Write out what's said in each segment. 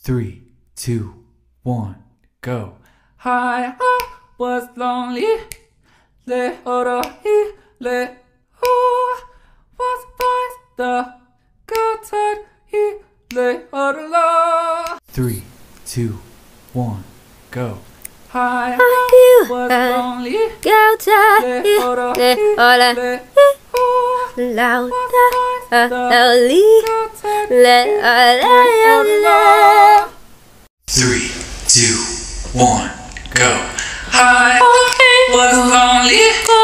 3, 2, 1, go. I was lonely, was by the outside, 3, 2, 1, go. I was lonely, Three, two, one, go. I was lonely,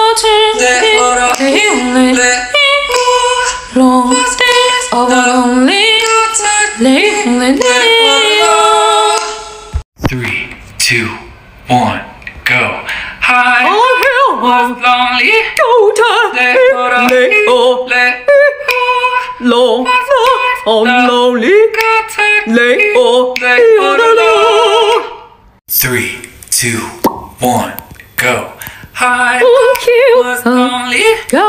Three, two, one, go. I was lonely, Three, two, one, go. I was lonely,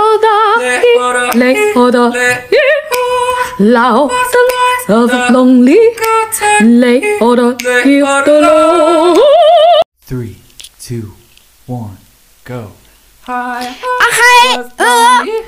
Three, two, one, go. I was lonely,